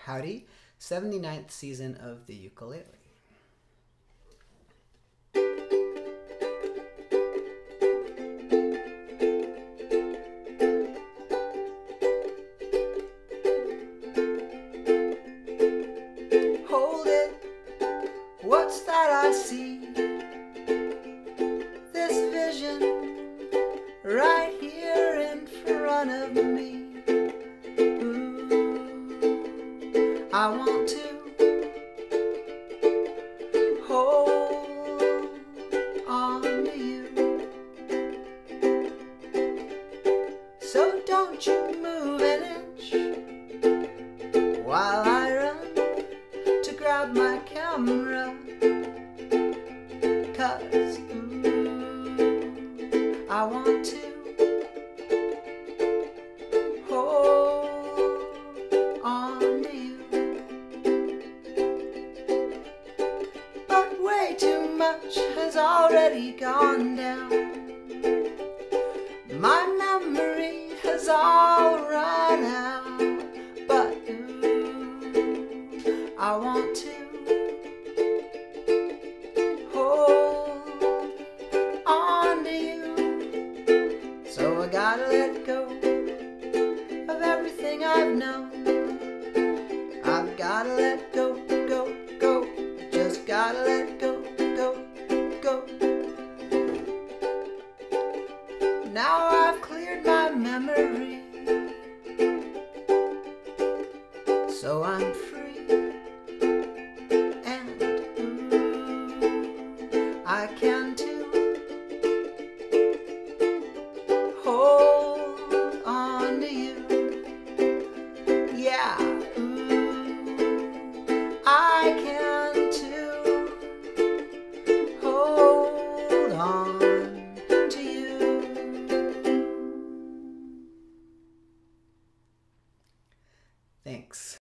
Howdy, 79th season of the ukulele. Hold it, what's that I see? This vision right here in front of me. I want to hold on to you, so don't you move an inch while I run to grab my camera, 'cause I want to hold on to you. Way too much has already gone down. My memory has all run out. But I want to hold on to you. So I gotta let go of everything I've known. I've gotta let go, go, go. Just gotta let go, go, go. Now I've cleared my memory, so I'm free, and I can too hold on to you. Yeah, I can too hold on to you. Thanks.